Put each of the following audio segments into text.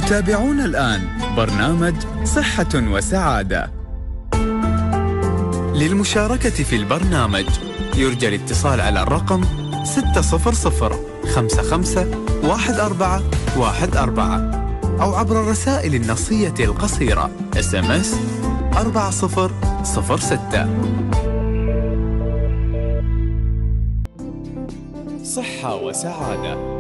تتابعون الآن برنامج صحة وسعادة. للمشاركة في البرنامج يرجى الاتصال على الرقم 600551414 أو عبر الرسائل النصية القصيرة SMS 4006. صحة وسعادة.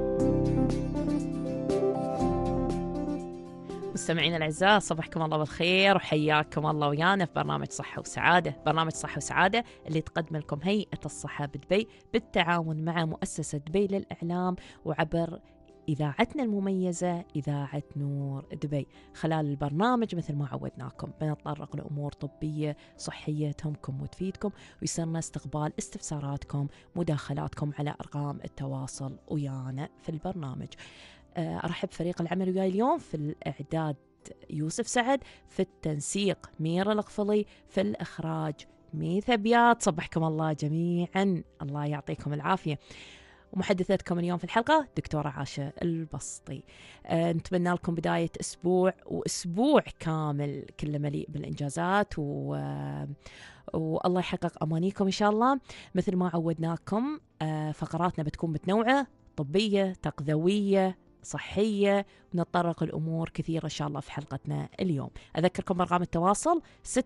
مستمعين الأعزاء، صبحكم الله بالخير وحياكم الله ويانا في برنامج صحة وسعادة. برنامج صحة وسعادة اللي تقدم لكم هيئة الصحة بدبي بالتعاون مع مؤسسة دبي للإعلام وعبر إذاعتنا المميزة إذاعة نور دبي. خلال البرنامج مثل ما عودناكم بنتطرق لأمور طبية صحية تهمكم وتفيدكم، ويصيرنا استقبال استفساراتكم مداخلاتكم على أرقام التواصل ويانا في البرنامج. أرحب فريق العمل وياي اليوم في الإعداد يوسف سعد، في التنسيق ميرا القفلي، في الإخراج ميثا بياض. صبحكم الله جميعا، الله يعطيكم العافية. ومحدثتكم اليوم في الحلقة دكتورة عاشة البسطي. نتمنى لكم بداية أسبوع كامل كله مليء بالإنجازات والله يحقق أمانيكم إن شاء الله. مثل ما عودناكم فقراتنا بتكون متنوعة، طبية، تغذوية، صحية، ونتطرق الأمور كثيرة إن شاء الله في حلقتنا اليوم. أذكركم برقم التواصل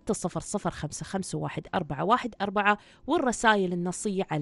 600551414 والرسائل النصية على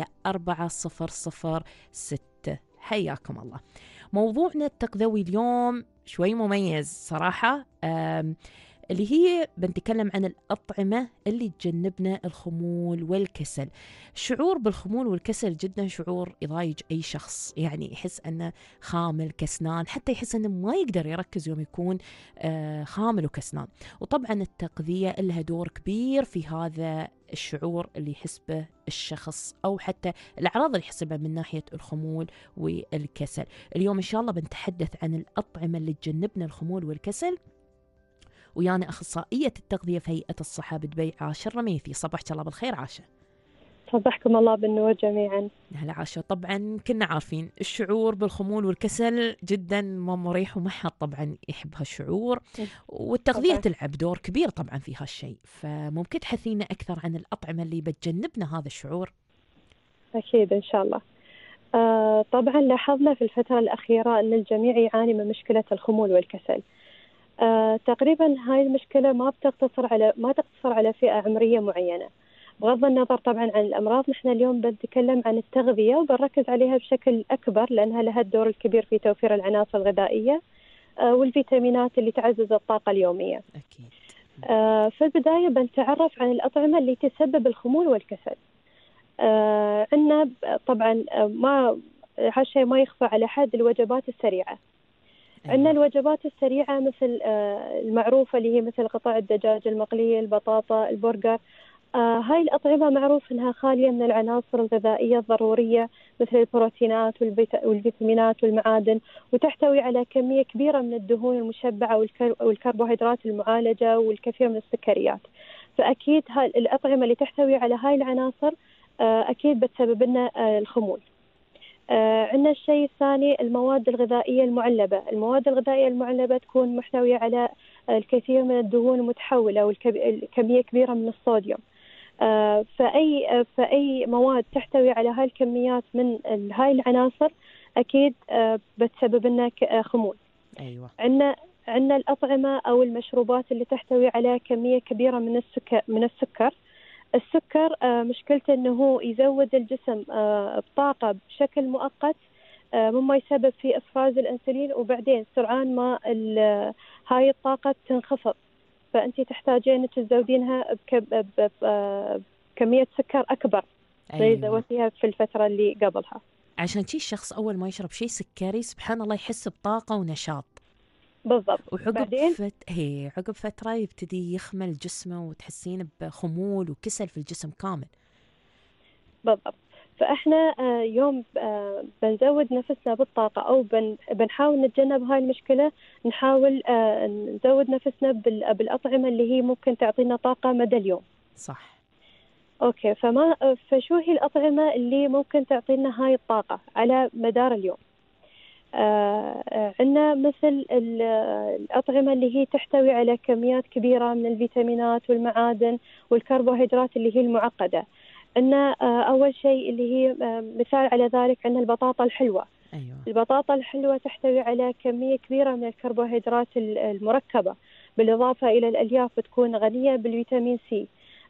4006. حياكم الله. موضوعنا التغذوي اليوم شوي مميز صراحة، اللي هي بنتكلم عن الأطعمة اللي تجنبنا الخمول والكسل. الشعور بالخمول والكسل جدا شعور يضايج أي شخص، يعني يحس أنه خامل كسنان، حتى يحس أنه ما يقدر يركز يوم يكون خامل وكسنان. وطبعا التغذية لها دور كبير في هذا الشعور اللي يحس به الشخص، أو حتى الأعراض اللي يحس بها من ناحية الخمول والكسل. اليوم إن شاء الله بنتحدث عن الأطعمة اللي تجنبنا الخمول والكسل، ويانا أخصائية التغذية في هيئة الصحة بدبي عاشة الرميثي. صبحك الله بالخير عاشة. صبحكم الله بالنور جميعا. هلا عاشة. طبعا كنا عارفين الشعور بالخمول والكسل جدا ما مريح، وما حد طبعا يحب هالشعور، والتغذية طبعا تلعب دور كبير طبعا في هالشيء. فممكن تحثينا أكثر عن الأطعمة اللي بتجنبنا هذا الشعور؟ أكيد إن شاء الله. طبعا لاحظنا في الفترة الأخيرة أن الجميع يعاني من مشكلة الخمول والكسل. تقريبا هاي المشكلة ما تقتصر على فئة عمرية معينة. بغض النظر طبعا عن الأمراض، نحن اليوم بنتكلم عن التغذية وبنركز عليها بشكل أكبر، لأنها لها الدور الكبير في توفير العناصر الغذائية والفيتامينات اللي تعزز الطاقة اليومية. أكيد. في البداية بنتعرف عن الأطعمة اللي تسبب الخمول والكسل. عندنا طبعا هالشيء ما يخفى على حد، الوجبات السريعة. عندنا الوجبات السريعة مثل المعروفة اللي هي مثل قطع الدجاج المقلية، البطاطا، البرجر. هاي الأطعمة معروف أنها خالية من العناصر الغذائية الضرورية مثل البروتينات والفيتامينات والمعادن، وتحتوي على كمية كبيرة من الدهون المشبعة والكربوهيدرات المعالجة والكثير من السكريات. فأكيد هاي الأطعمة اللي تحتوي على هاي العناصر أكيد بتسبب لنا الخمول. عندنا الشيء الثاني المواد الغذائية المعلبة. المواد الغذائية المعلبة تكون محتوية على الكثير من الدهون المتحولة والكمية كبيرة من الصوديوم. فأي مواد تحتوي على هاي الكميات من هاي العناصر أكيد بتسبب لنا خمول. أيوة. عندنا الأطعمة أو المشروبات اللي تحتوي على كمية كبيرة من السكر. السكر مشكلته أنه هو يزود الجسم بطاقة بشكل مؤقت، مما يسبب في إفراز الأنسولين، وبعدين سرعان ما هاي الطاقة تنخفض، فأنت تحتاجين أنك تزودينها بكمية سكر أكبر زي زودتيها في الفترة اللي قبلها. عشان شي الشخص أول ما يشرب شيء سكري سبحان الله يحس بطاقة ونشاط. بالضبط. عقب فترة يبتدي يخمل جسمه وتحسين بخمول وكسل في الجسم كامل. بالضبط. فإحنا يوم بنزود نفسنا بالطاقة أو بنحاول نتجنب هاي المشكلة، نحاول نزود نفسنا بالأطعمة اللي هي ممكن تعطينا طاقة مدى اليوم. صح. أوكي. فشو هي الأطعمة اللي ممكن تعطينا هاي الطاقة على مدار اليوم؟ عندنا مثل الأطعمة اللي هي تحتوي على كميات كبيرة من الفيتامينات والمعادن والكربوهيدرات اللي هي المعقدة. عندنا أول شيء اللي هي مثال على ذلك عندنا البطاطا الحلوة. أيوة. البطاطا الحلوة تحتوي على كمية كبيرة من الكربوهيدرات المركبة، بالإضافة إلى الألياف تكون غنية بالفيتامين سي.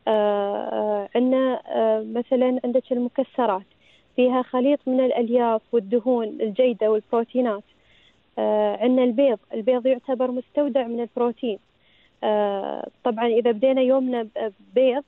عندنا مثلا عندك المكسرات فيها خليط من الألياف والدهون الجيدة والبروتينات. عندنا البيض يعتبر مستودع من البروتين. طبعا إذا بدينا يومنا ببيض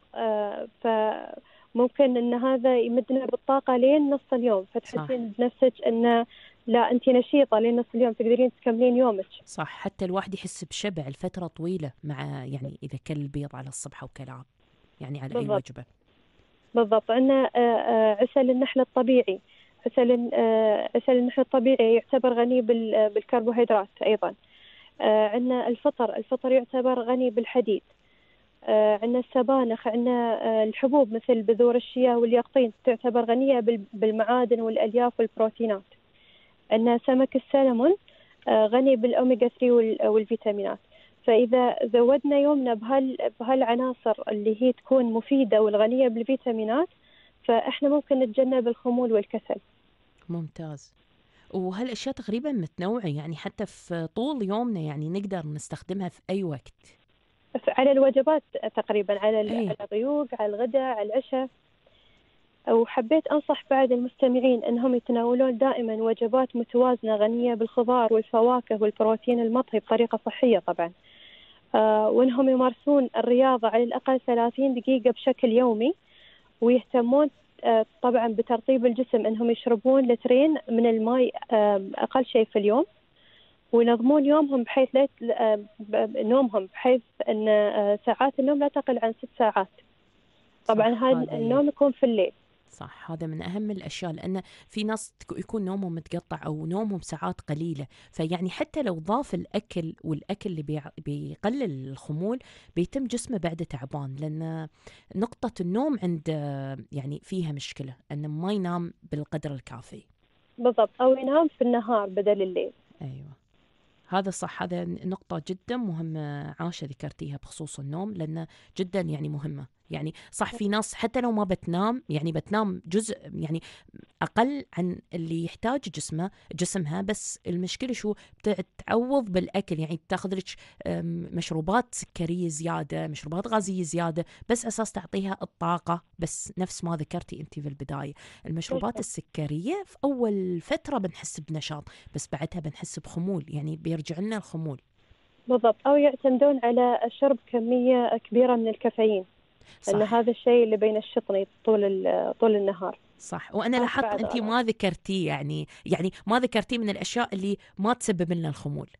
فممكن أن هذا يمدنا بالطاقة لين نص اليوم، فتحسين بنفسك أن لا أنت نشيطة لين نص اليوم، تقدرين تكملين يومك. صح، حتى الواحد يحس بشبع لفترة طويلة مع يعني إذا كل البيض على الصبح وكلام يعني على بالضبط. أي وجبة. بالضبط. عندنا عسل النحل الطبيعي. عسل النحل الطبيعي يعتبر غني بالكربوهيدرات أيضا. عندنا الفطر يعتبر غني بالحديد. عندنا السبانخ. عندنا الحبوب مثل بذور الشيا واليقطين تعتبر غنية بالمعادن والألياف والبروتينات. عندنا سمك السلمون غني بالأوميغا 3 والفيتامينات. فإذا زودنا يومنا بهالعناصر اللي هي تكون مفيدة والغنية بالفيتامينات، فإحنا ممكن نتجنب الخمول والكسل. ممتاز. وهالأشياء تقريبا متنوعة، يعني حتى في طول يومنا يعني نقدر نستخدمها في أي وقت. على الوجبات تقريبا، على أي. الغيوق، على الغداء، على العشاء. وحبيت أنصح بعد المستمعين أنهم يتناولون دائما وجبات متوازنة غنية بالخضار والفواكه والبروتين المطهي بطريقة صحية طبعا. وأنهم يمارسون الرياضة على الأقل 30 دقيقة بشكل يومي، ويهتمون طبعا بترطيب الجسم، أنهم يشربون لترين من الماء أقل شيء في اليوم، وينظمون يومهم بحيث نومهم بحيث أن ساعات النوم لا تقل عن 6 ساعات. طبعا هذا النوم يكون في الليل. صح، هذا من أهم الأشياء، لأن في ناس يكون نومهم متقطع أو نومهم ساعات قليلة، فيعني حتى لو ضاف الأكل والأكل اللي بيقلل الخمول بيتم جسمه بعد تعبان، لأن نقطة النوم عند يعني فيها مشكلة أنه ما ينام بالقدر الكافي. بالضبط، أو ينام في النهار بدل الليل. أيوة، هذا صح، هذا نقطة جدا مهمة عاشة ذكرتيها بخصوص النوم، لأنه جدا يعني مهمة. يعني صح، في ناس حتى لو ما بتنام يعني بتنام جزء يعني أقل عن اللي يحتاج جسمها، بس المشكلة شو بتعوض بالأكل، يعني تاخذ لك مشروبات سكرية زيادة، مشروبات غازية زيادة، بس أساس تعطيها الطاقة. بس نفس ما ذكرتي أنت في البداية، المشروبات السكرية في أول فترة بنحس بنشاط، بس بعدها بنحس بخمول، يعني بيرجع لنا الخمول. بالضبط، أو يعتمدون على شرب كمية كبيرة من الكافيين، لأن هذا الشيء اللي بينشطني طول النهار. صح، وأنا لاحظت أنت ما ذكرتي يعني ما ذكرتي من الأشياء اللي ما تسبب لنا الخمول.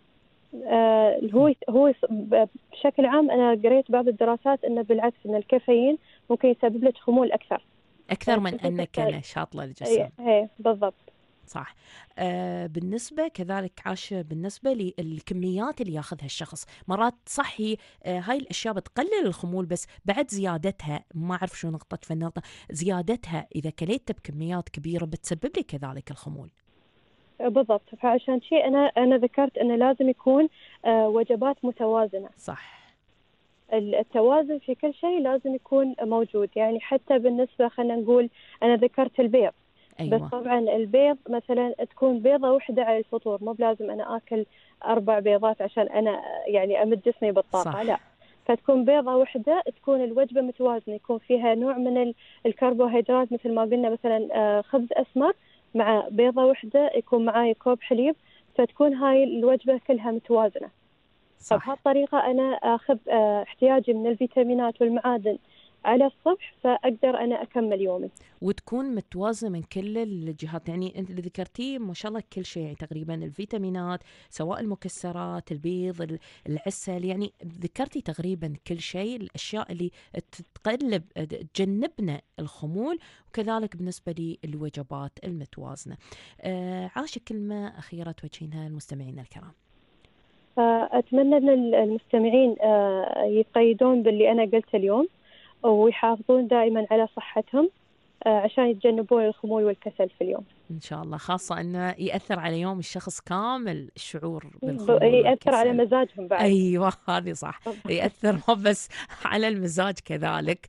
هو بشكل عام أنا قريت بعض الدراسات أنه بالعكس، أن الكافيين ممكن يسبب لك خمول أكثر من أنك نشاط للجسم. إيه بالضبط. صح. بالنسبة كذلك عاشة، بالنسبة للكميات اللي ياخذها الشخص، مرات صحي هاي الأشياء بتقلل الخمول، بس بعد زيادتها ما أعرف شو نقطة فالنقطة زيادتها إذا كليتها بكميات كبيرة بتسبب لي كذلك الخمول. بالضبط، فعشان شيء أنا ذكرت أنه لازم يكون وجبات متوازنة. صح، التوازن في كل شيء لازم يكون موجود. يعني حتى بالنسبة خلينا نقول أنا ذكرت البيض. أيوة. بس طبعا البيض مثلا تكون بيضة واحدة على الفطور، مو بلازم أنا آكل 4 بيضات عشان أنا يعني أمد جسمي بالطاقة. صح. لا، فتكون بيضة واحدة، تكون الوجبة متوازنة، يكون فيها نوع من الكربوهيدرات مثل ما قلنا، مثلا خبز أسمر مع بيضة واحدة، يكون معاي كوب حليب، فتكون هاي الوجبة كلها متوازنة. فبهالطريقة أنا أخذ احتياجي من الفيتامينات والمعادن على الصبح، فأقدر أنا أكمل يومي. وتكون متوازنة من كل الجهات، يعني أنت اللي ذكرتيه ما شاء الله كل شيء، يعني تقريبا الفيتامينات سواء المكسرات، البيض، العسل، يعني ذكرتي تقريبا كل شيء، الأشياء اللي تجنبنا الخمول، وكذلك بالنسبة للوجبات المتوازنة. عاشة كلمة أخيرة توجهينها للمستمعين الكرام. أتمنى أن المستمعين يقيدون باللي أنا قلت اليوم، ويحافظون دائما على صحتهم، عشان يتجنبون الخمول والكسل في اليوم. إن شاء الله، خاصة أنه يأثر على يوم الشخص كامل الشور بالخمول يأثر على والكسل. مزاجهم بعد. أيوة هذه صح، يأثر مو بس على المزاج كذلك.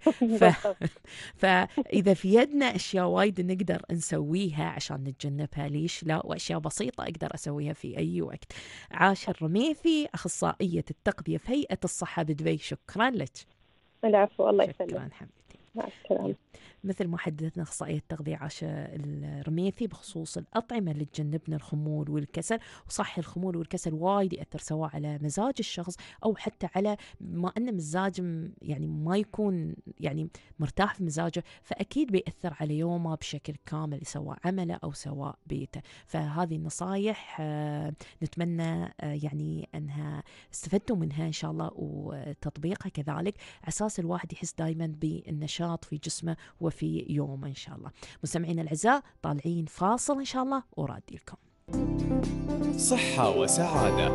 فإذا في يدنا أشياء وايد نقدر نسويها عشان نتجنبها، ليش لا؟ وأشياء بسيطة أقدر أسويها في أي وقت. عاشر رميثي، أخصائية التغذية في هيئة الصحة بدبي، شكرا لك. العفو، الله يسلمك. شكرا حبيبتي. مع السلامة. مثل ما حدثنا أخصائية التغذية عاشة الرميثي بخصوص الأطعمة اللي تجنبنا الخمول والكسل. وصح الخمول والكسل وايد يأثر سواء على مزاج الشخص أو حتى على ما أن مزاج يعني ما يكون يعني مرتاح في مزاجه، فأكيد بيأثر على يومه بشكل كامل سواء عمله أو سواء بيته. فهذه النصايح نتمنى يعني أنها استفدتوا منها إن شاء الله وتطبيقها كذلك، أساس الواحد يحس دايما بالنشاط في جسمه وفي يومه إن شاء الله. مستمعين الأعزاء، طالعين فاصل إن شاء الله ورادي لكم. صحة وسعادة.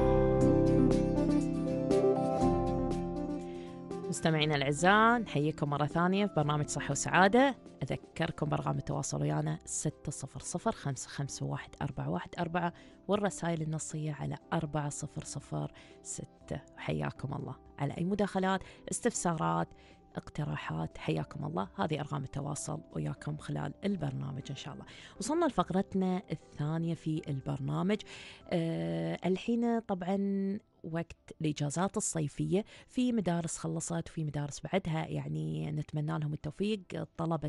مستمعينا الأعزاء، نحييكم مرة ثانية في برنامج صحة وسعادة. أذكركم برقم التواصل ويانا 600-551-414 والرسائل النصية على 4006. حياكم الله. على أي مداخلات، استفسارات، اقتراحات، حياكم الله. هذه أرقام التواصل وياكم خلال البرنامج إن شاء الله. وصلنا لفقرتنا الثانية في البرنامج. الحين طبعا وقت الإجازات الصيفية، في مدارس خلصت وفي مدارس بعدها، يعني نتمنى لهم التوفيق طلبة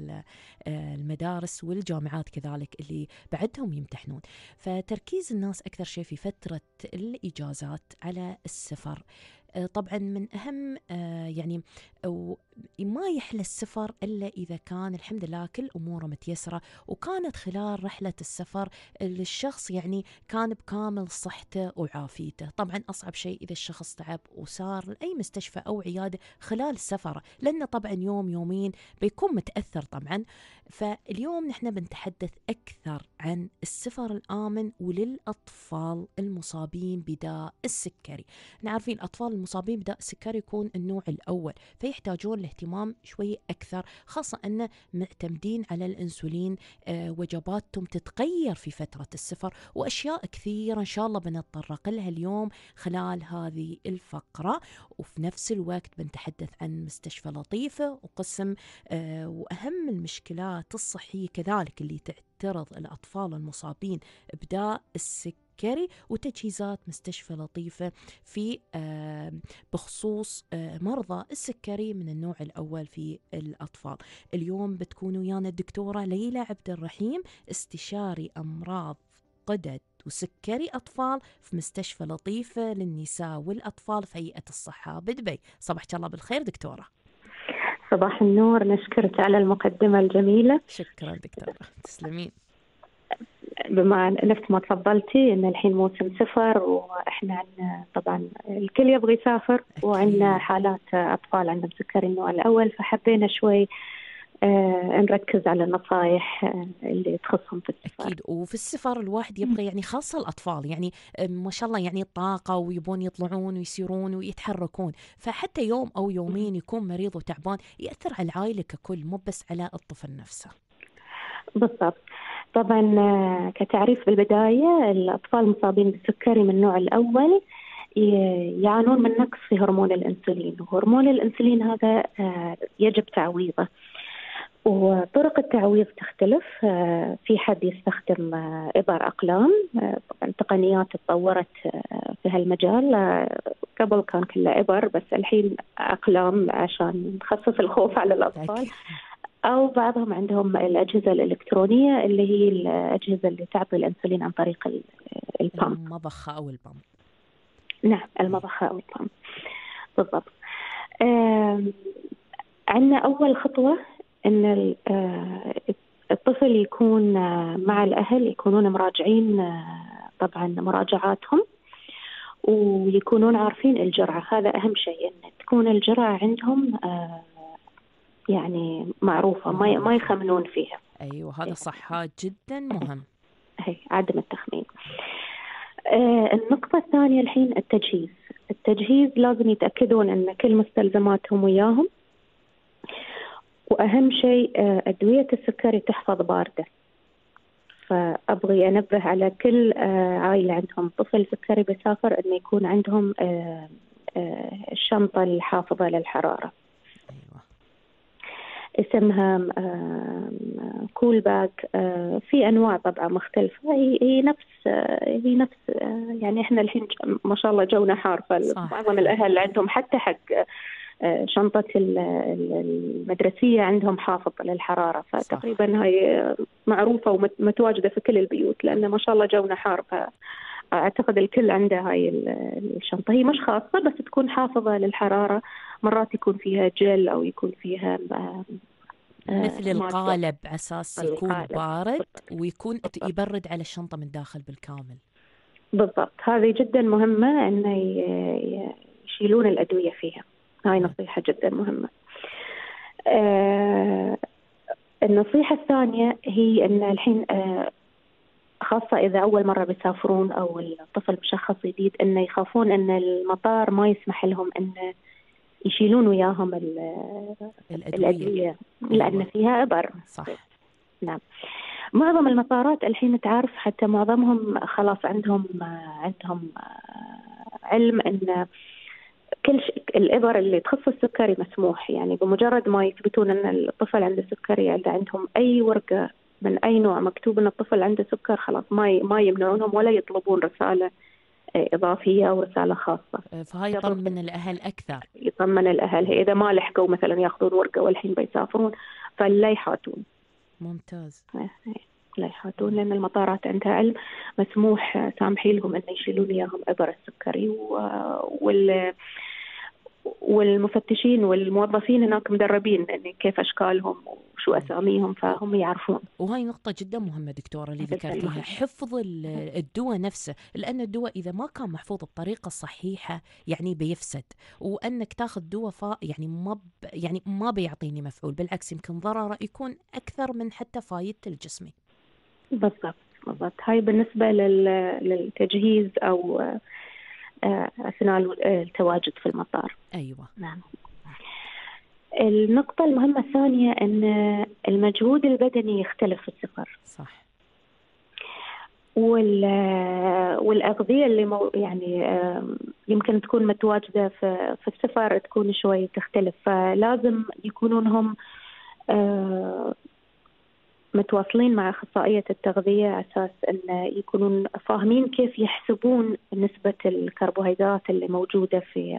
المدارس والجامعات كذلك اللي بعدهم يمتحنون. فتركيز الناس أكثر شيء في فترة الإجازات على السفر. طبعا من أهم يعني ما يحلى السفر إلا إذا كان الحمد لله كل أموره متيسرة، وكانت خلال رحلة السفر الشخص يعني كان بكامل صحته وعافيته. طبعا أصعب شيء إذا الشخص تعب وصار لأي مستشفى أو عيادة خلال السفر، لأنه طبعا يوم يومين بيكون متأثر طبعا. فاليوم نحن بنتحدث أكثر عن السفر الآمن وللأطفال المصابين بداء السكري. نعرفين الأطفال المصابين بداء السكري يكون النوع الأول، فيحتاجون الاهتمام شوي أكثر، خاصة أن معتمدين على الأنسولين. وجباتهم تتغير في فترة السفر، وأشياء كثيرة إن شاء الله بنتطرق لها اليوم خلال هذه الفقرة. وفي نفس الوقت بنتحدث عن مستشفى لطيفة وقسم وأهم المشكلات الصحية كذلك اللي تعترض الأطفال المصابين بداء السكري، وتجهيزات مستشفى لطيفة في بخصوص مرضى السكري من النوع الأول في الأطفال. اليوم بتكون ويانا الدكتورة ليلى عبد الرحيم، استشاري أمراض قدد وسكري أطفال في مستشفى لطيفة للنساء والأطفال في هيئة الصحة بدبي. صباحك الله بالخير دكتورة. صباح النور، نشكرك على المقدمة الجميلة. شكرا دكتورة، تسلمين. بما نفس ما تفضلتي ان الحين موسم سفر، واحنا عندنا طبعا الكل يبغى يسافر، وعندنا حالات اطفال عندهم سكري النوع الاول، فحبينا شوي نركز على النصائح اللي تخصهم في السفر. أكيد. وفي السفر الواحد يبغى يعني خاصة الأطفال يعني ما شاء الله يعني طاقة ويبون يطلعون ويسيرون ويتحركون، فحتى يوم أو يومين يكون مريض وتعبان يأثر على العائلة ككل، مو بس على الطفل نفسه. بالضبط. طبعا كتعريف بالبداية، الأطفال المصابين بالسكري من النوع الأول يعانون من نقص في هرمون الأنسولين، وهرمون الأنسولين هذا يجب تعويضه. وطرق التعويض تختلف. في حد يستخدم إبر أقلام، طبعا تقنيات تطورت في هالمجال. قبل كان كله إبر، بس الحين أقلام عشان نخفف الخوف على الأطفال. أو بعضهم عندهم الأجهزة الإلكترونية اللي هي الأجهزة اللي تعطي الأنسولين عن طريق البامب، المضخة أو البامب. نعم، المضخة أو البامب بالضبط. عندنا أول خطوة أن الطفل يكون مع الأهل، يكونون مراجعين طبعا مراجعاتهم، ويكونون عارفين الجرعة. هذا أهم شيء، أن تكون الجرعة عندهم يعني معروفة، ما يخمنون فيها. أيوة هذا صح، جدا مهم. هي عدم التخمين. النقطة الثانية الحين التجهيز لازم يتأكدون أن كل مستلزماتهم وياهم، وأهم شيء أدوية السكري تحفظ باردة. فأبغي أنبه على كل عائلة عندهم طفل سكري بيسافر أن يكون عندهم الشنطة الحافظة للحرارة. أيوة. اسمها كول باج. في أنواع طبعا مختلفة. هي نفس يعني إحنا الحين ما شاء الله جونا حار، فمعظم الأهل عندهم حتى حق شنطة المدرسية عندهم حافظ للحرارة. فتقريبا هاي معروفة ومتواجدة في كل البيوت، لأن ما شاء الله جونا حار، فأعتقد الكل عنده هاي الشنطة. هي مش خاصة بس تكون حافظة للحرارة. مرات يكون فيها جل أو يكون فيها مثل القالب على أساس يكون بارد ويكون يبرد على الشنطة من داخل بالكامل. بالضبط. هذه جدا مهمة أن يشيلون الأدوية فيها. هاي نصيحة جدا مهمة. النصيحة الثانية هي أن الحين خاصة إذا أول مرة بيسافرون أو الطفل مشخص جديد، أن يخافون أن المطار ما يسمح لهم أن يشيلون وياهم الأدوية لأن فيها إبر. صح. نعم. معظم المطارات الحين تعرف، حتى معظمهم خلاص عندهم علم أن كل الإبر اللي تخص السكري مسموح. يعني بمجرد ما يثبتون أن الطفل عنده سكري، عندهم أي ورقة من أي نوع مكتوب أن الطفل عنده سكر، خلاص ما يمنعونهم ولا يطلبون رسالة إضافية أو رسالة خاصة. فهاي يطمن الأهل أكثر. يطمن الأهل إذا ما لحقوا مثلا يأخذون ورقة والحين بيسافرون، فلا يحاتون. ممتاز. لا يحاتون، لأن المطارات عندها علم مسموح سامحين لهم أن يشيلون إياهم إبر السكري. والمفتشين والموظفين هناك مدربين يعني كيف أشكالهم وشو أساميهم، فهم يعرفون. وهي نقطة جدا مهمة دكتورة اللي ذكرتيها، حفظ الدواء نفسه، لأن الدواء إذا ما كان محفوظ بطريقة صحيحة يعني بيفسد، وأنك تاخذ دواء يعني ما بيعطيني مفعول، بالعكس يمكن ضرره يكون أكثر من حتى فايدة الجسمي. بالضبط. هاي بالنسبة للتجهيز أو أثناء التواجد في المطار. أيوة. نعم. النقطة المهمة الثانية أن المجهود البدني يختلف في السفر. صح. والأغذية اللي يعني يمكن تكون متواجدة في السفر تكون شوي تختلف، فلازم يكونون هم متواصلين مع أخصائية التغذية على أساس أن يكونون فاهمين كيف يحسبون نسبة الكربوهيدرات اللي موجودة في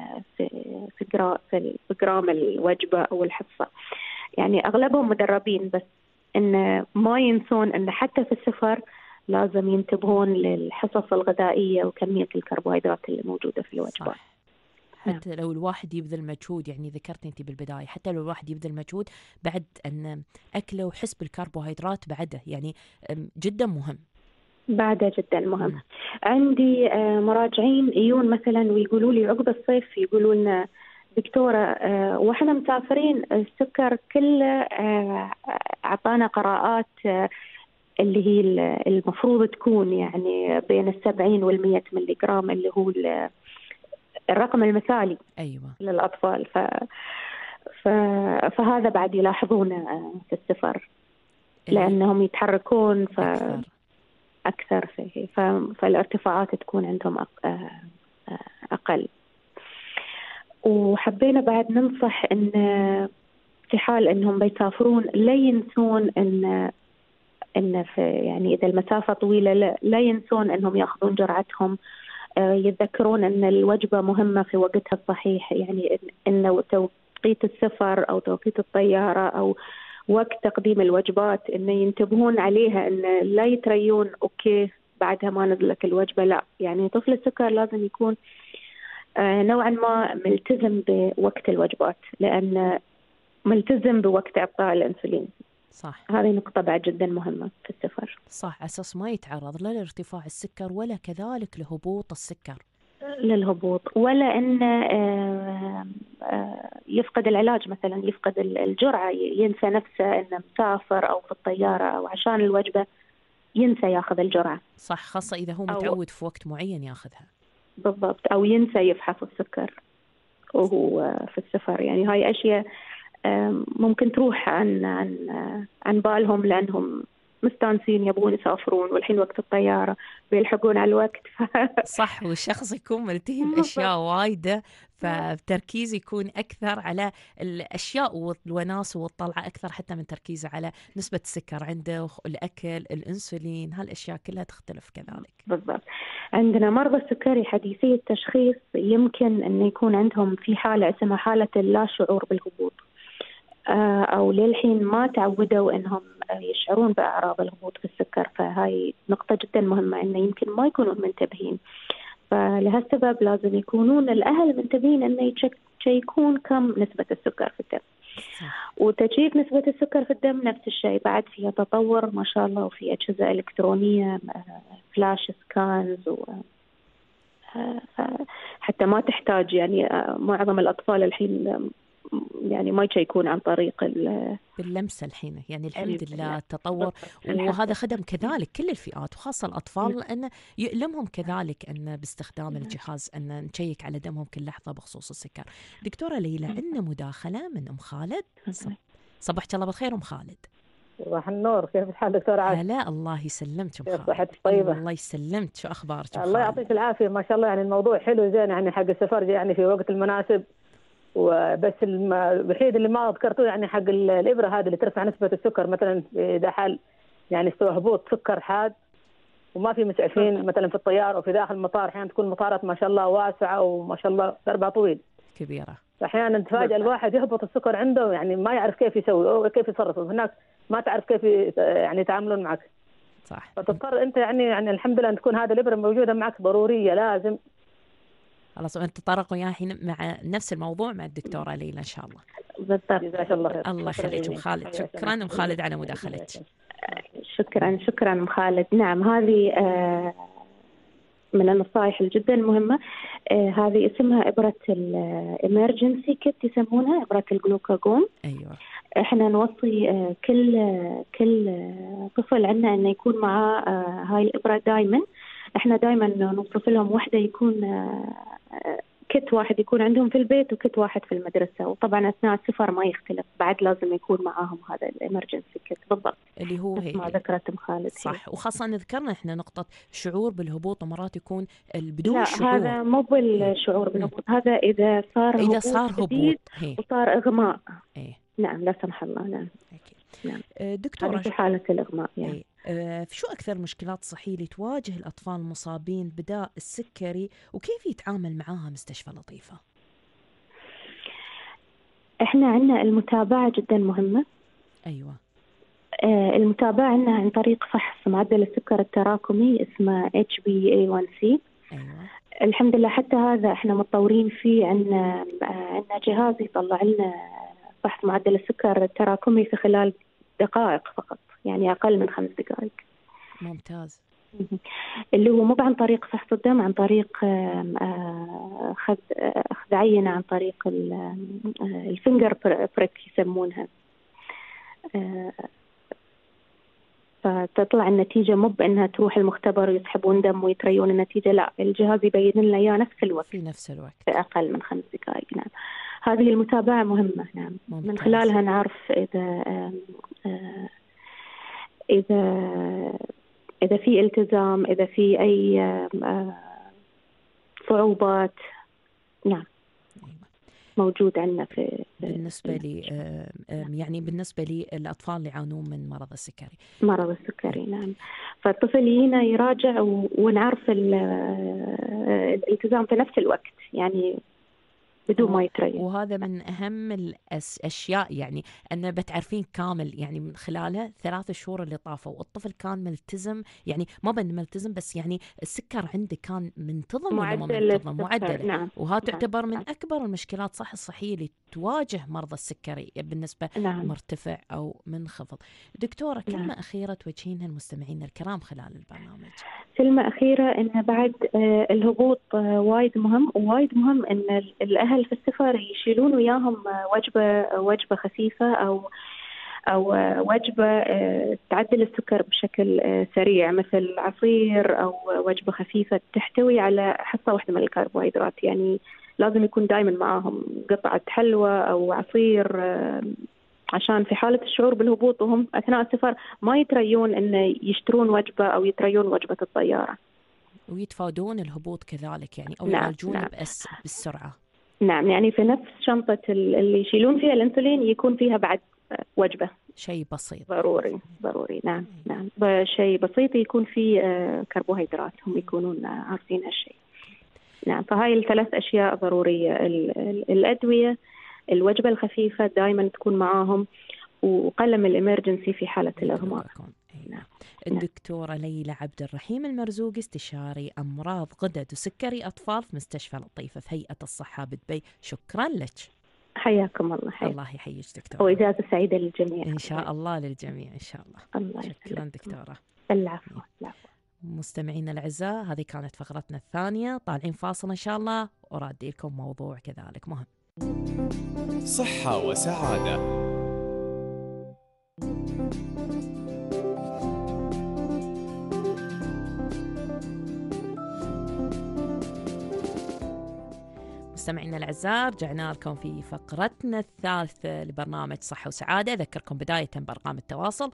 جرام الوجبة أو الحصة. يعني أغلبهم مدربين، بس أن ما ينسون أن حتى في السفر لازم ينتبهون للحصص الغذائية وكمية الكربوهيدرات اللي موجودة في الوجبات. حتى لو الواحد يبذل مجهود، يعني ذكرت انت بالبداية، حتى لو الواحد يبذل مجهود بعد أن أكله وحسب الكربوهيدرات بعده يعني جدا مهم. بعده جدا مهم. عندي مراجعين يجون مثلا ويقولوا لي عقب الصيف، يقولوا لنا دكتورة وإحنا مسافرين السكر كله أعطانا قراءات اللي هي المفروض تكون يعني بين 70 و100 ملي جرام، اللي هو الرقم المثالي. أيوة. للأطفال. فهذا بعد يلاحظونه في السفر لأنهم يتحركون أكثر فيه، فالارتفاعات تكون عندهم أقل. وحبينا بعد ننصح إن في حال إنهم بيسافرون لا ينسون إن في يعني إذا المسافة طويلة لا ينسون إنهم يأخذون جرعتهم. يتذكرون أن الوجبة مهمة في وقتها الصحيح، يعني إنه توقيت السفر أو توقيت الطيارة أو وقت تقديم الوجبات إنه ينتبهون عليها، إن لا يتريون أوكي بعدها ما نزلت الوجبة. لا، يعني طفل السكر لازم يكون نوعا ما ملتزم بوقت الوجبات، لأن ملتزم بوقت إعطاء الأنسولين. صح. هذه نقطة بعد جدا مهمة في السفر. صح، أساس ما يتعرض لا لارتفاع السكر ولا كذلك لهبوط السكر. للهبوط، ولا أن يفقد العلاج مثلا، يفقد الجرعة، ينسى نفسه أنه مسافر أو في الطيارة أو عشان الوجبة ينسى ياخذ الجرعة. صح، خاصة إذا هو متعود في وقت معين ياخذها. بالضبط. أو ينسى يفحص السكر وهو في السفر. يعني هاي أشياء ممكن تروح عن بالهم، لأنهم مستانسين يبغون يسافرون، والحين وقت الطيارة بيلحقون على الوقت. صح، والشخص يكون ملتهي بأشياء وايدة، فالتركيز يكون أكثر على الأشياء والوناس والطلعة أكثر حتى من تركيزه على نسبة السكر عنده، الأكل، الأنسولين، هالأشياء كلها تختلف كذلك. بالضبط. عندنا مرضى السكري حديثي التشخيص يمكن أن يكون عندهم في حالة اسمها حالة اللا شعور بالهبوط، أو للحين ما تعودوا أنهم يشعرون بأعراض الهبوط في السكر. فهاي نقطة جدا مهمة، أنه يمكن ما يكونون منتبهين. فلهالسبب لازم يكونون الأهل منتبهين أنه يشيكون كم نسبة السكر في الدم. وتشيك نسبة السكر في الدم نفس الشيء بعد فيها تطور ما شاء الله، وفي أجهزة إلكترونية فلاش سكانز حتى ما تحتاج يعني معظم الأطفال الحين يعني ما يشيكون عن طريق باللمسة الحين، يعني الحمد لله التطور، وهذا خدم كذلك كل الفئات وخاصة الأطفال، لأن يؤلمهم كذلك أن باستخدام الجهاز أن نشيك على دمهم كل لحظة بخصوص السكر. دكتورة ليلى، عندنا مداخلة من أم خالد. صبحك الله بالخير أم خالد. صباح النور، كيف الحال دكتورة عاد؟ هلا، الله يسلمك أم خالد. صحتك طيبة؟ الله يسلمك، شو أخبارك؟ الله يعطيك العافية، ما شاء الله. يعني الموضوع حلو زين، يعني حق السفر يعني في وقت المناسب. وبس الوحيد اللي ما ذكرته يعني حق الإبرة هذه اللي ترفع نسبة السكر، مثلا إذا حال يعني استوى هبوط سكر حاد وما في مسعفين مثلا في الطيار أو في داخل المطار. أحيانا تكون المطارات ما شاء الله واسعة وما شاء الله دربها طويل كبيرة، أحيانا تفاجأ الواحد يهبط السكر عنده، يعني ما يعرف كيف يسوي أو كيف يتصرف، هناك ما تعرف كيف يعني يتعاملون معك. صح، فتضطر أنت يعني الحمد لله أن تكون هذا الإبرة موجودة معك، ضرورية لازم. خلاص، أنت تطرقوا يا الحين مع نفس الموضوع مع الدكتورة ليلى إن شاء الله. بالضبط. جزاك الله خير. الله يخليك أم خالد، شكرا أم خالد على مداخلتك. شكرا أم خالد. نعم، هذه من النصائح الجدا مهمة. هذه اسمها إبرة الإمرجنسي كيت يسمونها، إبرة الجلوكاجون. أيوة. إحنا نوصي كل طفل عندنا إنه يكون معاه هاي الإبرة دائما. إحنا دائما نوصف لهم وحدة يكون كت واحد يكون عندهم في البيت وكت واحد في المدرسة، وطبعا أثناء السفر ما يختلف، بعد لازم يكون معاهم هذا الإمرجنسي كت. بالضبط اللي هو هي ما ذكرت أم خالد. صح، وخاصة ذكرنا إحنا نقطة شعور بالهبوط، ومرات يكون بدون لا شعور. هذا مو بالشعور بالهبوط، هذا إذا صار هبوط وصار إغماء. إيه؟ نعم، لا سمح الله. نعم أكيد. نعم. دكتورة، في حالة الإغماء يعني. شو أكثر مشكلات صحية اللي تواجه الأطفال المصابين بداء السكري، وكيف يتعامل معاها مستشفى لطيفة؟ إحنا عندنا المتابعة جدا مهمة. أيوة. المتابعة عندنا عن طريق فحص معدل السكر التراكمي اسمه HbA1c. أيوة. الحمد لله حتى هذا إحنا متطورين فيه. عندنا جهاز يطلع لنا فحص معدل السكر التراكمي في خلال دقائق فقط، يعني أقل من 5 دقائق. ممتاز. اللي هو مو عن طريق فحص الدم، عن طريق أخذ عينة عن طريق الفينجر بريك يسمونها. فتطلع النتيجة مو بأنها تروح المختبر ويسحبون دم ويتريون النتيجة، لا، الجهاز يبين لنا إياه نفس الوقت، في نفس الوقت، في أقل من 5 دقائق. نعم، هذه المتابعة مهمة. نعم. ممتاز. من خلالها نعرف إذا في التزام، إذا في أي صعوبات. نعم، موجود عندنا في بالنسبة لي يعني بالنسبة لي الأطفال اللي يعانون من مرض السكري. نعم. فالطفل هنا يراجع ونعرف الالتزام في نفس الوقت، يعني بدون ما يتريث. وهذا من أهم الأشياء، يعني أن بتعرفين كامل يعني من خلالها 3 شهور اللي طافوا الطفل كان ملتزم، يعني ما ملتزم بس يعني السكر عنده كان منتظم ولا ما منتظم، معدل. نعم. وهذا تعتبر من أكبر المشكلات الصحية اللي تواجه مرضى السكري بالنسبة مرتفع أو منخفض. دكتورة، كلمة أخيرة توجهينها المستمعين الكرام خلال البرنامج. كلمة أخيرة إن بعد الهبوط وايد مهم، ووايد مهم إن الأهل في السفر يشيلون وياهم وجبة خفيفة أو وجبة تعدل السكر بشكل سريع، مثل عصير أو وجبة خفيفة تحتوي على حصة واحدة من الكربوهيدرات، يعني لازم يكون دائما معاهم قطعة حلوى أو عصير، عشان في حالة الشعور بالهبوط وهم أثناء السفر ما يتريون إن يشترون وجبة أو يتريون وجبة الطيارة، ويتفادون الهبوط كذلك يعني، أو نعم يعالجون نعم بالسرعة. نعم، يعني في نفس شنطة اللي يشيلون فيها الأنسولين يكون فيها بعد وجبة، شيء بسيط ضروري نعم نعم، شيء بسيط يكون فيه كربوهيدرات، هم يكونون عارفين هالشيء. نعم، فهاي الثلاث أشياء ضرورية، الأدوية، الوجبة الخفيفة دائما تكون معاهم، وقلم الإمرجنسي في حالة الإغماء. نعم. الدكتورة ليلى عبد الرحيم المرزوقي، استشاري أمراض غدد وسكري أطفال في مستشفى لطيفة في هيئة الصحة بدبي، شكرا لك. حياكم الله. الله يحييك دكتورة، وإجازة سعيدة للجميع إن شاء الله للجميع إن شاء الله. شكرا دكتورة. العفو. مستمعينا الأعزاء، هذه كانت فقرتنا الثانية، طالعين فاصل إن شاء الله ورادي لكم موضوع كذلك مهم. صحة وسعادة. مستمعينا الأعزاء، رجعنا لكم في فقرتنا الثالثة لبرنامج صحة وسعادة. أذكركم بداية بأرقام التواصل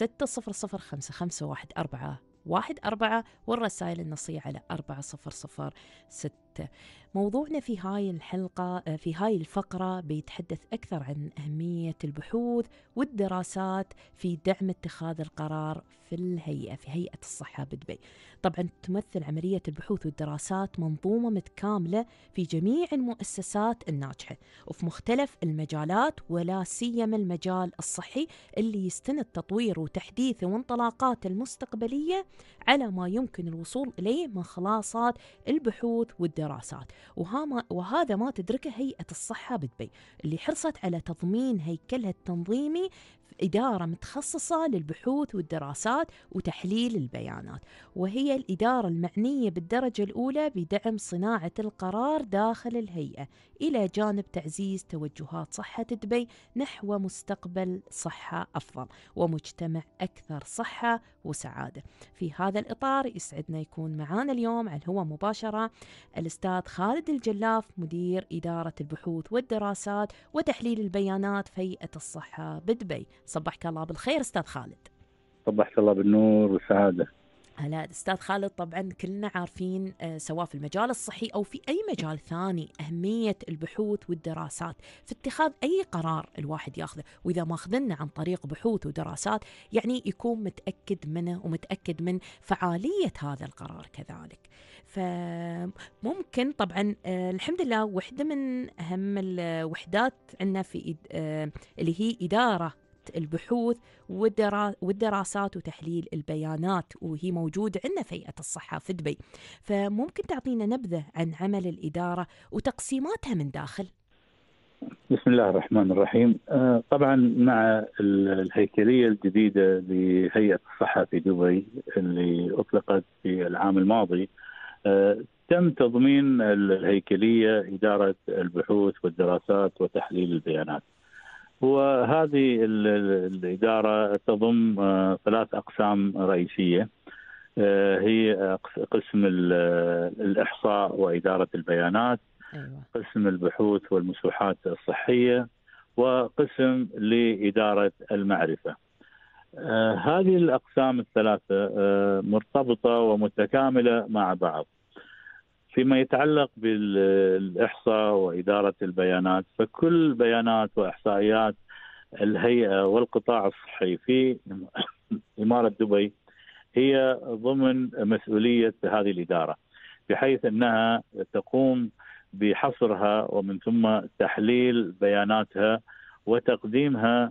600551414 والرسائل النصية على 4006. موضوعنا في هاي الحلقة، في هاي الفقرة، بيتحدث أكثر عن أهمية البحوث والدراسات في دعم اتخاذ القرار في الهيئة، في هيئة الصحة بدبي. طبعا تمثل عملية البحوث والدراسات منظومة متكاملة في جميع المؤسسات الناجحة وفي مختلف المجالات، ولا سيما المجال الصحي اللي يستند تطويره وتحديثه وانطلاقاته المستقبلية على ما يمكن الوصول إليه من خلاصات البحوث والدراسات. وهذا ما تدركه هيئة الصحة بدبي، اللي حرصت على تضمين هيكلها التنظيمي في إدارة متخصصة للبحوث والدراسات وتحليل البيانات، وهي الإدارة المعنية بالدرجة الأولى بدعم صناعة القرار داخل الهيئة، إلى جانب تعزيز توجهات صحة دبي نحو مستقبل صحة أفضل ومجتمع أكثر صحة وسعادة. في هذا الإطار يسعدنا يكون معنا اليوم على الهواء مباشرة الأستاذ خالد الجلاف، مدير إدارة البحوث والدراسات وتحليل البيانات في هيئة الصحة بدبي. صبحك الله بالخير أستاذ خالد. صبحك الله بالنور والسعادة. هلا أستاذ خالد، طبعا كلنا عارفين سواء في المجال الصحي أو في أي مجال ثاني أهمية البحوث والدراسات في اتخاذ أي قرار الواحد ياخذه، وإذا ما أخذنا عن طريق بحوث ودراسات يعني يكون متأكد منه ومتأكد من فعالية هذا القرار كذلك. فممكن طبعا الحمد لله واحدة من أهم الوحدات عندنا في اللي هي إدارة البحوث والدراسات وتحليل البيانات، وهي موجودة عندنا في هيئة الصحة في دبي. فممكن تعطينا نبذة عن عمل الإدارة وتقسيماتها من داخل؟ بسم الله الرحمن الرحيم. طبعا مع الهيكلية الجديدة لهيئة الصحة في دبي اللي أطلقت في العام الماضي، تم تضمين الهيكلية إدارة البحوث والدراسات وتحليل البيانات. وهذه الإدارة تضم 3 أقسام رئيسية، هي قسم الإحصاء وإدارة البيانات، قسم البحوث والمسوحات الصحية، وقسم لإدارة المعرفة. هذه الأقسام الثلاثة مرتبطة ومتكاملة مع بعض. فيما يتعلق بالإحصاء وإدارة البيانات، فكل بيانات وإحصائيات الهيئة والقطاع الصحي في إمارة دبي هي ضمن مسؤولية هذه الإدارة، بحيث أنها تقوم بحصرها ومن ثم تحليل بياناتها وتقديمها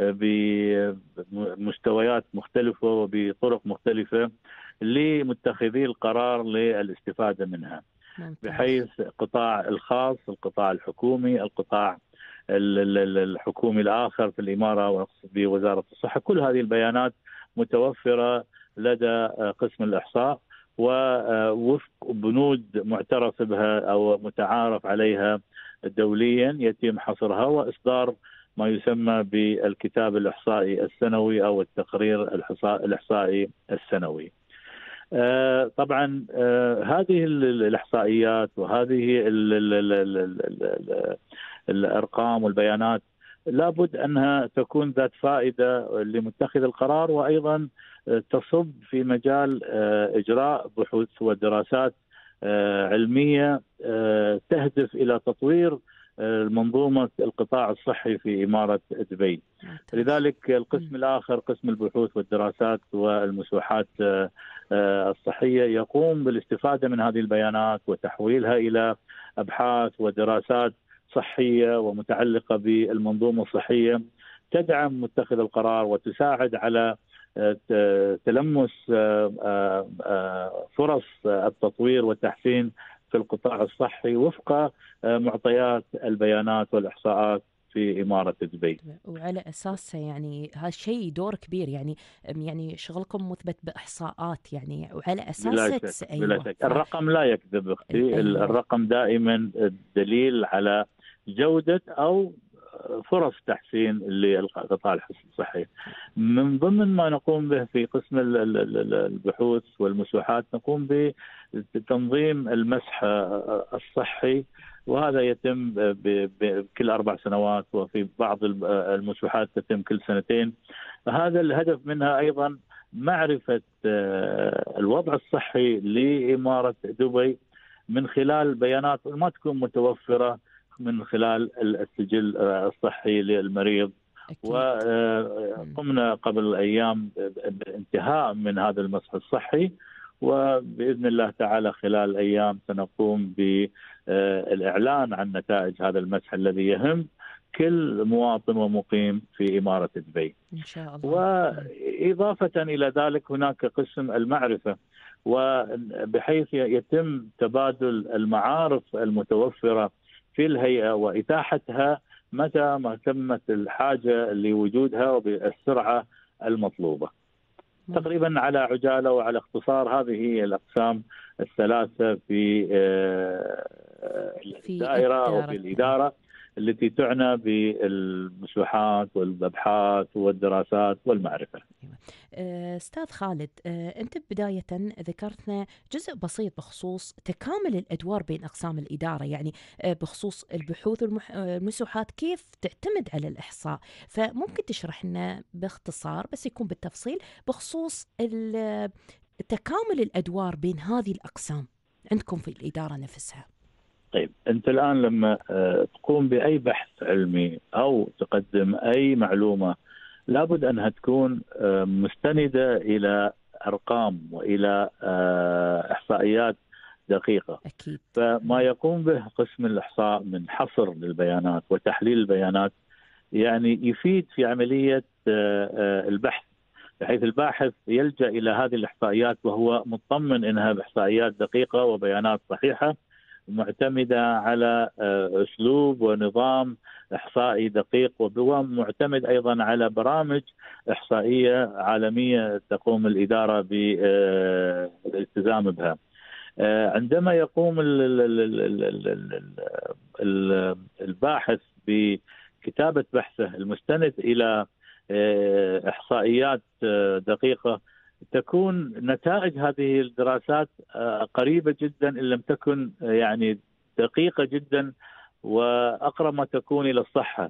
بمستويات مختلفة وبطرق مختلفة لمتخذي القرار للاستفادة منها، بحيث القطاع الخاص، القطاع الحكومي، القطاع الحكومي الآخر في الإمارة وأقصد بوزارة الصحة، كل هذه البيانات متوفرة لدى قسم الإحصاء، ووفق بنود معترف بها أو متعارف عليها دوليا يتم حصرها وإصدار ما يسمى بالكتاب الإحصائي السنوي أو التقرير الإحصائي السنوي. طبعا هذه الإحصائيات وهذه الأرقام والبيانات لابد أنها تكون ذات فائدة لمتخذ القرار، وأيضا تصب في مجال إجراء بحوث ودراسات علمية تهدف إلى تطوير منظومة القطاع الصحي في إمارة دبي. لذلك القسم الآخر، قسم البحوث والدراسات والمسوحات الصحية، يقوم بالاستفادة من هذه البيانات وتحويلها إلى أبحاث ودراسات صحية ومتعلقة بالمنظومة الصحية تدعم متخذ القرار وتساعد على تلمس فرص التطوير والتحسين في القطاع الصحي وفق معطيات البيانات والإحصاءات في إمارة دبي. وعلى أساسه يعني هالشيء دور كبير، يعني شغلكم مثبت بإحصاءات، يعني وعلى أساسه بلا شك. الرقم لا يكذب أختي. أيوة. الرقم دائما دليل على جودة أو فرص تحسين للقطاع الصحي. من ضمن ما نقوم به في قسم البحوث والمسوحات نقوم بتنظيم المسح الصحي، وهذا يتم بكل 4 سنوات، وفي بعض المسوحات تتم كل 2 سنين. هذا الهدف منها أيضا معرفة الوضع الصحي لإمارة دبي من خلال بيانات ما تكون متوفرة من خلال السجل الصحي للمريض. وقمنا قبل أيام بانتهاء من هذا المسح الصحي، وبإذن الله تعالى خلال أيام سنقوم بالإعلان عن نتائج هذا المسح الذي يهم كل مواطن ومقيم في إمارة دبي إن شاء الله. وإضافة إلى ذلك هناك قسم المعرفة، وبحيث يتم تبادل المعارف المتوفرة في الهيئة وإتاحتها متى ما تمت الحاجة لوجودها وبالسرعة المطلوبة. تقريبا على عجالة وعلى اختصار، هذه هي الأقسام الثلاثة في الدائرة أو في الإدارة التي تعنى بالمسوحات والأبحاث والدراسات والمعرفة. أستاذ خالد، أنت بداية ذكرتنا جزء بسيط بخصوص تكامل الأدوار بين أقسام الإدارة، يعني بخصوص البحوث والمسوحات كيف تعتمد على الإحصاء، فممكن تشرح لنا باختصار بس يكون بالتفصيل بخصوص تكامل الأدوار بين هذه الأقسام عندكم في الإدارة نفسها. طيب، أنت الآن لما تقوم بأي بحث علمي أو تقدم أي معلومة لابد أنها تكون مستندة إلى أرقام وإلى إحصائيات دقيقة. أكيد. فما يقوم به قسم الإحصاء من حصر للبيانات وتحليل البيانات يعني يفيد في عملية البحث، بحيث الباحث يلجأ إلى هذه الإحصائيات وهو مطمن أنها بإحصائيات دقيقة وبيانات صحيحة معتمدة على أسلوب ونظام إحصائي دقيق، ومعتمد أيضا على برامج إحصائية عالمية تقوم الإدارة بالالتزام بها. عندما يقوم الباحث بكتابة بحثه المستند إلى إحصائيات دقيقة، تكون نتائج هذه الدراسات قريبة جدا إن لم تكن يعني دقيقة جدا، وأقرب ما تكون إلى الصحة.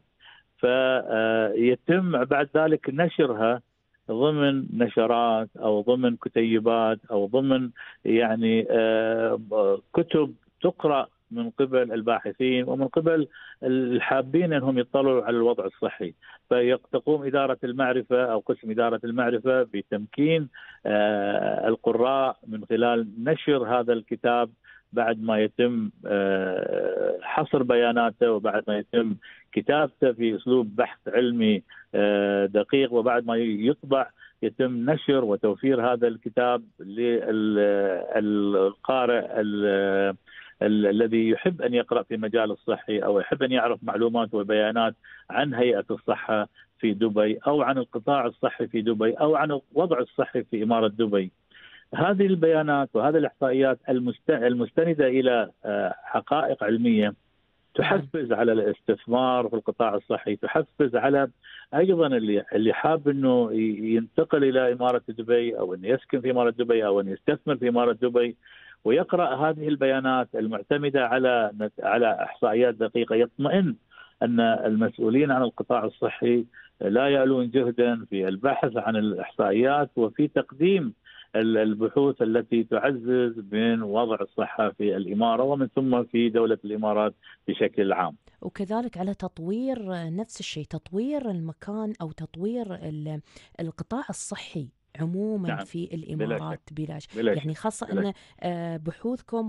فيتم بعد ذلك نشرها ضمن نشرات أو ضمن كتيبات أو ضمن يعني كتب تقرأ من قبل الباحثين ومن قبل الحابين أنهم يطلعوا على الوضع الصحي. فتقوم إدارة المعرفة أو قسم إدارة المعرفة بتمكين القراء من خلال نشر هذا الكتاب بعد ما يتم حصر بياناته، وبعد ما يتم كتابته في أسلوب بحث علمي دقيق، وبعد ما يطبع يتم نشر وتوفير هذا الكتاب للقارئ الذي يحب أن يقرأ في مجال الصحي أو يحب أن يعرف معلومات وبيانات عن هيئة الصحة في دبي أو عن القطاع الصحي في دبي أو عن الوضع الصحي في إمارة دبي. هذه البيانات وهذه الإحصائيات المستندة إلى حقائق علمية تحفز على الاستثمار في القطاع الصحي، تحفز على ايضا اللي حاب انه ينتقل الى اماره دبي او انه يسكن في اماره دبي او انه يستثمر في اماره دبي ويقرا هذه البيانات المعتمده على احصائيات دقيقه، يطمئن ان المسؤولين عن القطاع الصحي لا يألون جهدا في البحث عن الاحصائيات وفي تقديم البحوث التي تعزز من وضع الصحة في الإمارة ومن ثم في دولة الإمارات بشكل عام. وكذلك على تطوير نفس الشيء، تطوير المكان أو تطوير القطاع الصحي عموما. نعم. في الإمارات بلا شك. يعني خاصة أن بحوثكم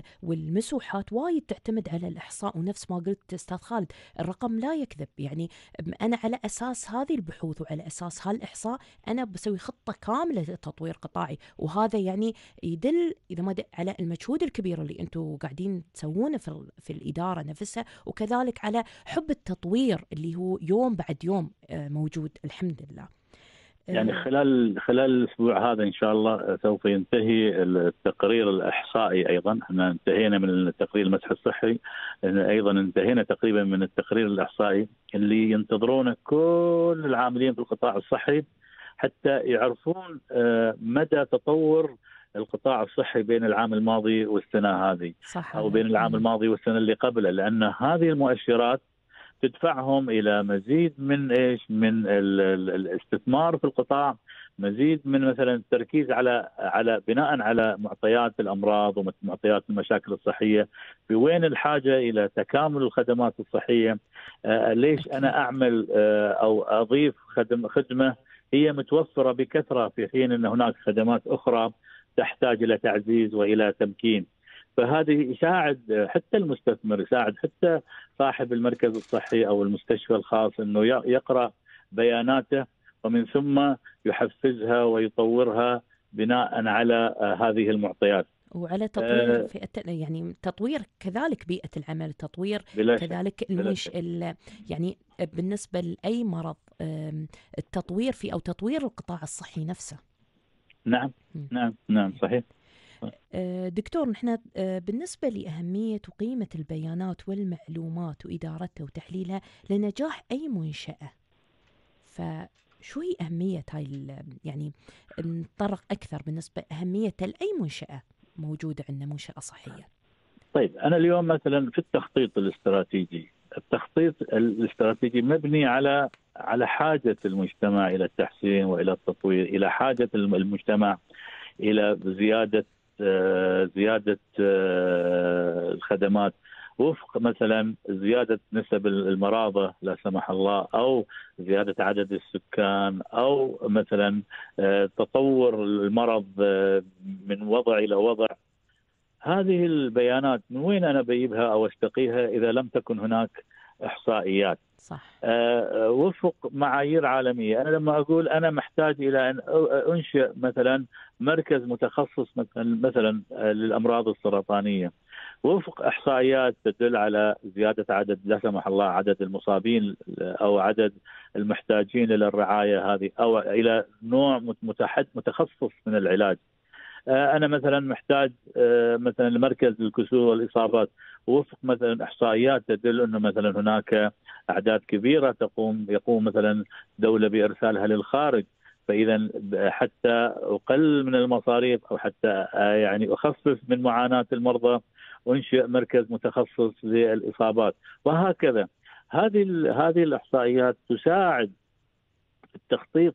والمسوحات وايد تعتمد على الإحصاء، ونفس ما قلت أستاذ خالد الرقم لا يكذب. يعني أنا على أساس هذه البحوث وعلى أساس هالإحصاء أنا بسوي خطة كاملة لتطوير قطاعي، وهذا يعني يدل إذا ما على المجهود الكبير اللي أنتم قاعدين تسوونه في الإدارة نفسها، وكذلك على حب التطوير اللي هو يوم بعد يوم موجود الحمد لله. يعني خلال الأسبوع هذا إن شاء الله سوف ينتهي التقرير الإحصائي. أيضا احنا انتهينا من التقرير المسح الصحي، أيضا انتهينا تقريبا من التقرير الإحصائي اللي ينتظرونه كل العاملين في القطاع الصحي حتى يعرفون مدى تطور القطاع الصحي بين العام الماضي والسنة هذه. صح. أو بين العام الماضي والسنة اللي قبله، لأن هذه المؤشرات تدفعهم الى مزيد من من الاستثمار في القطاع، مزيد من مثلا التركيز على بناء على معطيات الامراض ومعطيات المشاكل الصحيه، في وين الحاجه الى تكامل الخدمات الصحيه، ليش انا اعمل او اضيف خدمه هي متوفره بكثره في حين ان هناك خدمات اخرى تحتاج الى تعزيز والى تمكين. فهذه يساعد حتى المستثمر، يساعد حتى صاحب المركز الصحي أو المستشفى الخاص أنه يقرأ بياناته ومن ثم يحفزها ويطورها بناء على هذه المعطيات. وعلى تطوير يعني تطوير كذلك بيئة العمل، تطوير كذلك يعني بالنسبة لأي مرض التطوير فيه أو تطوير القطاع الصحي نفسه. نعم صحيح. دكتور، نحن بالنسبة لأهمية وقيمة البيانات والمعلومات وإدارتها وتحليلها لنجاح أي منشأة، فشو هي أهمية هاي يعني نتطرق أكثر بالنسبة أهمية لأي منشأة موجودة عندنا، منشأة صحية؟ طيب أنا اليوم مثلا في التخطيط الاستراتيجي مبني على حاجة المجتمع إلى التحسين وإلى التطوير، إلى حاجة المجتمع إلى زيادة الخدمات وفق مثلا زيادة نسب المرضى لا سمح الله، أو زيادة عدد السكان، أو مثلا تطور المرض من وضع إلى وضع. هذه البيانات من وين أنا بجيبها أو أستقيها إذا لم تكن هناك إحصائيات؟ صح. وفق معايير عالمية. أنا لما أقول أنا محتاج إلى أن أنشئ مثلا مركز متخصص مثلا للأمراض السرطانية، وفق إحصائيات تدل على زيادة عدد لا سمح الله عدد المصابين أو عدد المحتاجين إلى الرعاية هذه أو إلى نوع متخصص من العلاج. أنا مثلا محتاج مثلا لمركز الكسور والإصابات، وفق مثلا إحصائيات تدل أنه مثلا هناك أعداد كبيرة يقوم مثلا دولة بإرسالها للخارج، فإذا حتى أقلل من المصاريف أو حتى يعني أخفف من معاناة المرضى أنشئ مركز متخصص للإصابات، وهكذا. هذه الإحصائيات تساعد في التخطيط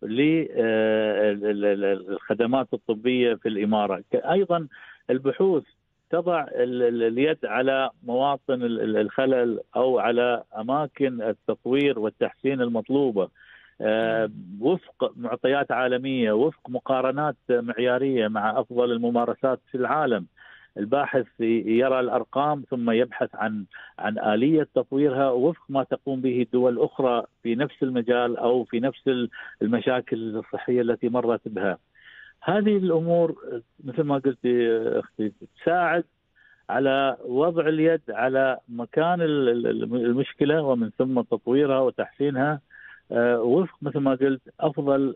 للخدمات الطبية في الإمارة. أيضا البحوث تضع اليد على مواطن الخلل أو على أماكن التطوير والتحسين المطلوبة وفق معطيات عالمية، وفق مقارنات معيارية مع أفضل الممارسات في العالم. الباحث يرى الأرقام ثم يبحث عن آلية تطويرها وفق ما تقوم به الدول الأخرى في نفس المجال أو في نفس المشاكل الصحية التي مرت بها. هذه الأمور مثل ما قلت أختي تساعد على وضع اليد على مكان المشكلة ومن ثم تطويرها وتحسينها وفق مثل ما قلت أفضل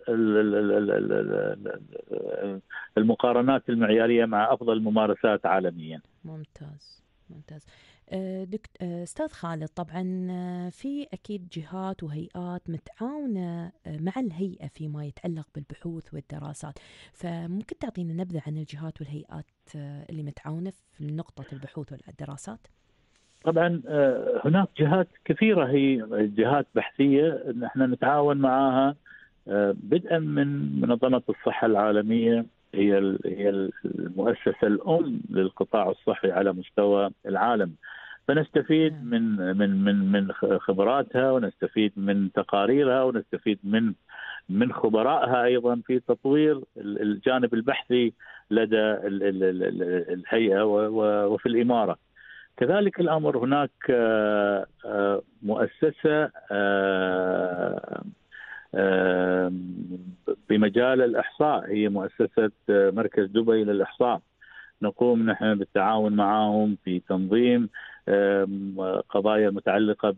المقارنات المعيارية مع أفضل الممارسات عالميا. ممتاز. أستاذ خالد، طبعا في أكيد جهات وهيئات متعاونة مع الهيئة فيما يتعلق بالبحوث والدراسات، فممكن تعطينا نبذة عن الجهات والهيئات اللي متعاونة في نقطة البحوث والدراسات؟ طبعا هناك جهات كثيرة، هي جهات بحثية نحن نتعاون معها، بدءا من منظمة الصحة العالمية، هي المؤسسة الأم للقطاع الصحي على مستوى العالم، فنستفيد من خبراتها، ونستفيد من تقاريرها، ونستفيد من خبرائها أيضا في تطوير الجانب البحثي لدى الهيئة وفي الإمارة. كذلك الأمر هناك مؤسسة بمجال الإحصاء، هي مؤسسة مركز دبي للإحصاء. نقوم نحن بالتعاون معهم في تنظيم قضايا متعلقة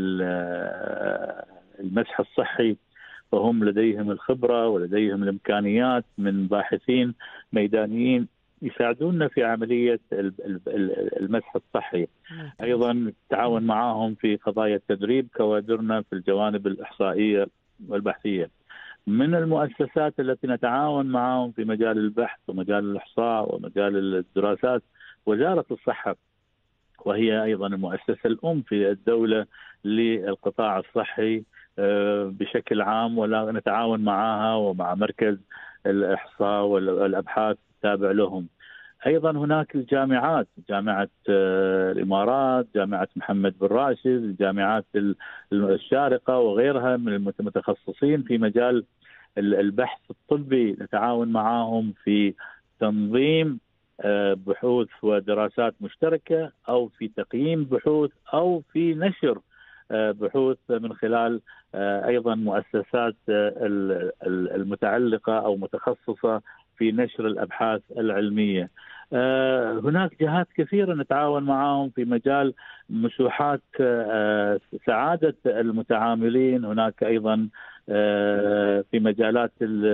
بالمسح الصحي، فهم لديهم الخبرة ولديهم الإمكانيات من باحثين ميدانيين يساعدونا في عملية المسح الصحي. أيضا نتعاون معهم في قضايا تدريب كوادرنا في الجوانب الإحصائية والبحثية. من المؤسسات التي نتعاون معهم في مجال البحث ومجال الإحصاء ومجال الدراسات وزارة الصحة، وهي أيضا المؤسسة الأم في الدولة للقطاع الصحي بشكل عام، ولا نتعاون معها ومع مركز الإحصاء والأبحاث التابع لهم. أيضا هناك الجامعات، جامعة الإمارات، جامعة محمد بن راشد، الجامعات الشارقة وغيرها من المتخصصين في مجال البحث الطبي، نتعاون معهم في تنظيم بحوث ودراسات مشتركة، أو في تقييم بحوث، أو في نشر بحوث من خلال أيضا مؤسسات المتعلقة أو متخصصة في نشر الأبحاث العلمية. هناك جهات كثيرة نتعاون معهم في مجال مسوحات سعادة المتعاملين. هناك أيضا في مجالات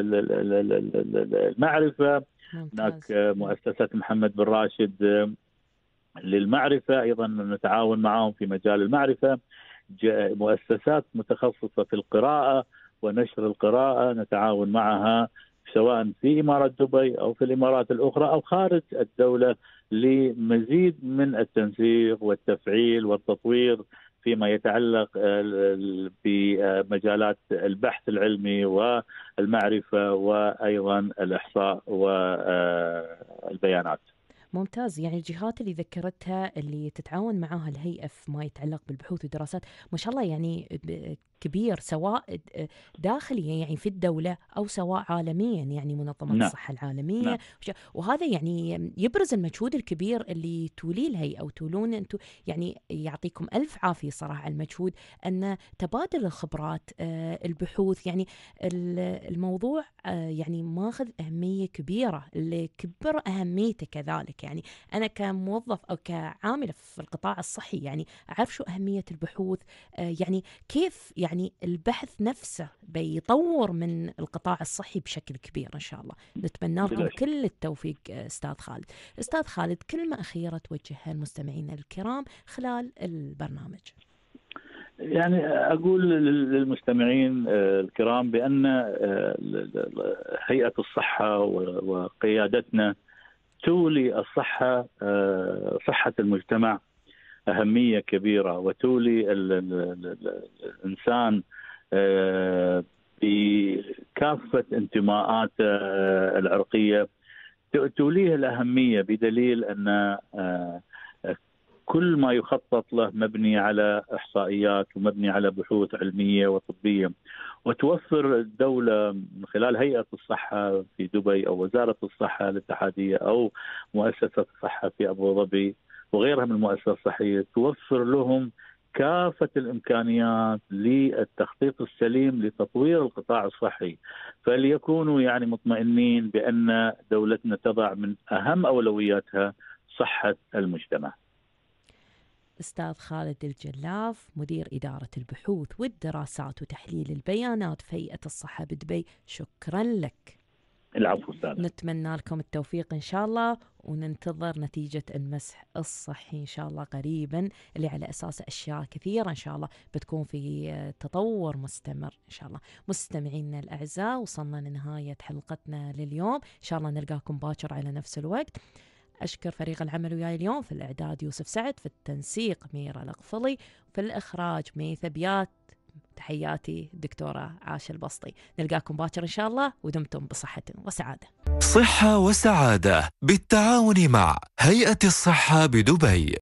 المعرفة، هناك مؤسسة محمد بن راشد للمعرفة، أيضا نتعاون معهم في مجال المعرفة. مؤسسات متخصصة في القراءة ونشر القراءة نتعاون معها، سواء في إمارة دبي أو في الإمارات الأخرى أو خارج الدولة، لمزيد من التنسيق والتفعيل والتطوير فيما يتعلق بمجالات البحث العلمي والمعرفة وأيضا الإحصاء والبيانات. ممتاز. يعني الجهات اللي ذكرتها اللي تتعاون معها الهيئة في ما يتعلق بالبحوث والدراسات ما شاء الله يعني كبير، سواء داخليا يعني في الدولة أو سواء عالميا، يعني منظمة الصحة العالمية. وهذا يعني يبرز المجهود الكبير اللي توليه الهيئة وتولون أنتم، يعني يعطيكم ألف عافية صراحة على المجهود، أن تبادل الخبرات، البحوث، يعني الموضوع يعني ماخذ أهمية كبيرة، اللي كبر أهميته كذلك. يعني أنا كموظف أو كعامل في القطاع الصحي يعني أعرف شو أهمية البحوث، يعني كيف يعني البحث نفسه بيطور من القطاع الصحي بشكل كبير إن شاء الله. نتمنى لكم كل التوفيق أستاذ خالد. أستاذ خالد، كلمة أخيرة توجهها المستمعين الكرام خلال البرنامج. يعني أقول للمستمعين الكرام بأن هيئة الصحة وقيادتنا تولي الصحة، صحة المجتمع أهمية كبيرة، وتولي الإنسان بكافة انتماءاته العرقية، توليه الأهمية، بدليل أن كل ما يخطط له مبني على إحصائيات ومبني على بحوث علمية وطبية. وتوفر الدولة من خلال هيئة الصحة في دبي أو وزارة الصحة الاتحادية أو مؤسسة الصحة في أبو ظبي وغيرها من المؤسسات الصحية، توفر لهم كافة الإمكانيات للتخطيط السليم لتطوير القطاع الصحي، فليكونوا يعني مطمئنين بأن دولتنا تضع من أهم أولوياتها صحة المجتمع. أستاذ خالد الجلاف، مدير إدارة البحوث والدراسات وتحليل البيانات في هيئة الصحة بدبي، شكرا لك. العفو أستاذ. نتمنى لكم التوفيق إن شاء الله، وننتظر نتيجة المسح الصحي إن شاء الله قريبا، اللي على أساس أشياء كثيرة إن شاء الله بتكون في تطور مستمر إن شاء الله. مستمعينا الأعزاء، وصلنا لنهاية حلقتنا لليوم، إن شاء الله نلقاكم باكر على نفس الوقت. أشكر فريق العمل وياي اليوم، في الإعداد يوسف سعد، في التنسيق ميرا القفلي، في الإخراج ميث بيات. تحياتي الدكتورة عاشة البسطي. نلقاكم باكر إن شاء الله، ودمتم بصحة وسعادة. صحة وسعادة بالتعاون مع هيئة الصحة بدبي.